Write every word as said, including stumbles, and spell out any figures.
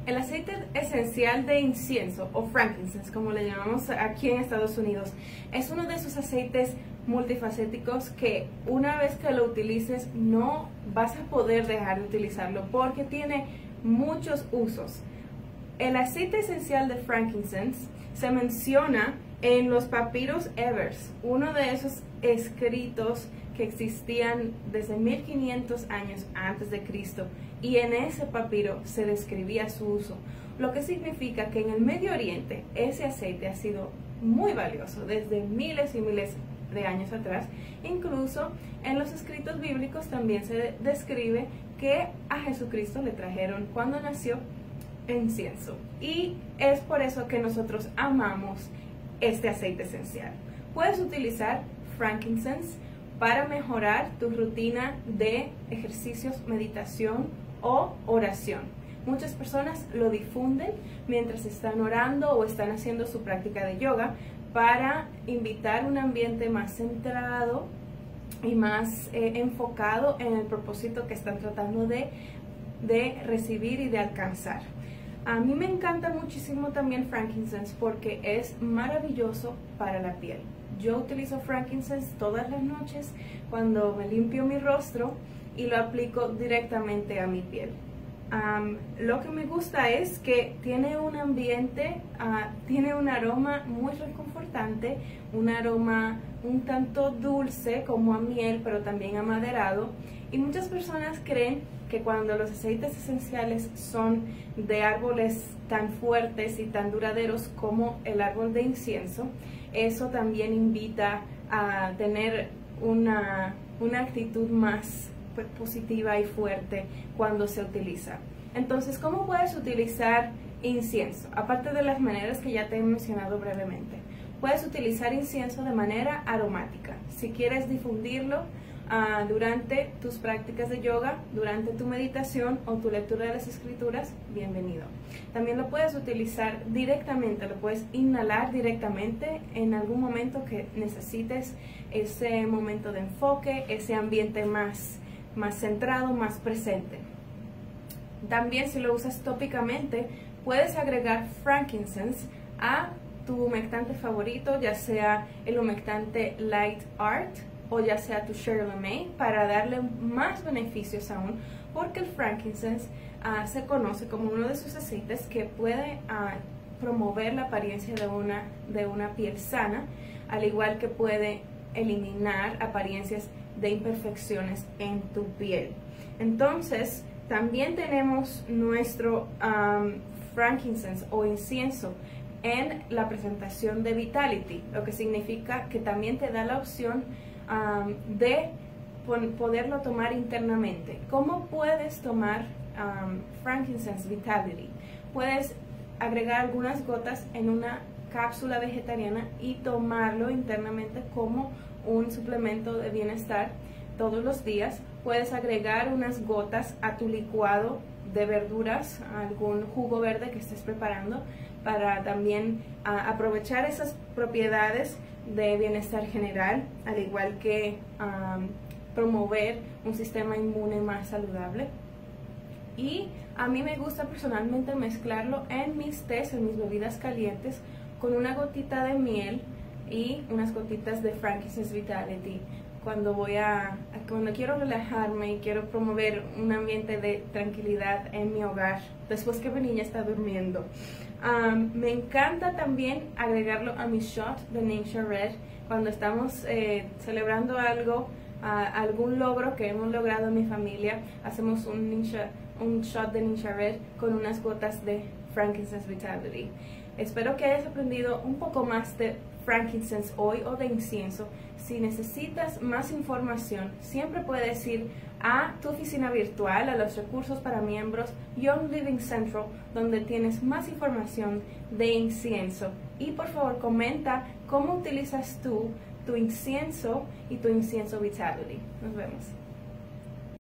El aceite esencial de incienso, o frankincense, como le llamamos aquí en Estados Unidos, es uno de esos aceites multifacéticos que una vez que lo utilices no vas a poder dejar de utilizarlo porque tiene muchos usos. El aceite esencial de frankincense se menciona en los papiros Evers, uno de esos escritos que existían desde mil quinientos años antes de Cristo, y en ese papiro se describía su uso, lo que significa que en el Medio Oriente ese aceite ha sido muy valioso desde miles y miles de años atrás. Incluso en los escritos bíblicos también se describe que a Jesucristo le trajeron cuando nació incienso, y es por eso que nosotros amamos este aceite esencial. Puedes utilizar frankincense para mejorar tu rutina de ejercicios, meditación o oración. Muchas personas lo difunden mientras están orando o están haciendo su práctica de yoga para invitar un ambiente más centrado y más eh, enfocado en el propósito que están tratando de, de recibir y de alcanzar. A mí me encanta muchísimo también frankincense porque es maravilloso para la piel. Yo utilizo frankincense todas las noches cuando me limpio mi rostro y lo aplico directamente a mi piel. Um, lo que me gusta es que tiene un ambiente, uh, tiene un aroma muy reconfortante, un aroma un tanto dulce como a miel, pero también amaderado. Y muchas personas creen que cuando los aceites esenciales son de árboles tan fuertes y tan duraderos como el árbol de incienso, eso también invita a tener una, una actitud más pues, positiva y fuerte cuando se utiliza. Entonces, ¿cómo puedes utilizar incienso? Aparte de las maneras que ya te he mencionado brevemente, puedes utilizar incienso de manera aromática. Si quieres difundirlo uh, durante tus prácticas de yoga, durante tu meditación o tu lectura de las escrituras, bienvenido. También lo puedes utilizar directamente, lo puedes inhalar directamente en algún momento que necesites ese momento de enfoque, ese ambiente más más centrado, más presente. También si lo usas tópicamente, puedes agregar frankincense a tu humectante favorito, ya sea el humectante Light Art o ya sea tu Shirley May, para darle más beneficios aún, porque el frankincense uh, se conoce como uno de esos aceites que puede uh, promover la apariencia de una, de una piel sana, al igual que puede eliminar apariencias de imperfecciones en tu piel. Entonces, también tenemos nuestro um, frankincense o incienso en la presentación de Vitality, lo que significa que también te da la opción um, de poderlo tomar internamente. ¿Cómo puedes tomar um, frankincense Vitality? Puedes agregar algunas gotas en una cápsula vegetariana y tomarlo internamente como un suplemento de bienestar todos los días. Puedes agregar unas gotas a tu licuado de verduras, algún jugo verde que estés preparando, para también uh, aprovechar esas propiedades de bienestar general, al igual que um, promover un sistema inmune más saludable. Y a mí me gusta personalmente mezclarlo en mis tés, en mis bebidas calientes, con una gotita de miel y unas gotitas de frankincense Vitality cuando voy a, cuando quiero relajarme y quiero promover un ambiente de tranquilidad en mi hogar después que mi niña está durmiendo. Um, me encanta también agregarlo a mi shot de Ninja Red cuando estamos eh, celebrando algo, uh, algún logro que hemos logrado en mi familia. Hacemos un, ninja, un shot de Ninja Red con unas gotas de frankincense Vitality. Espero que hayas aprendido un poco más de frankincense hoy o de incienso. Si necesitas más información, siempre puedes ir a tu oficina virtual, a los recursos para miembros Young Living Central, donde tienes más información de incienso. Y por favor comenta cómo utilizas tú tu incienso y tu incienso Vitality. Nos vemos.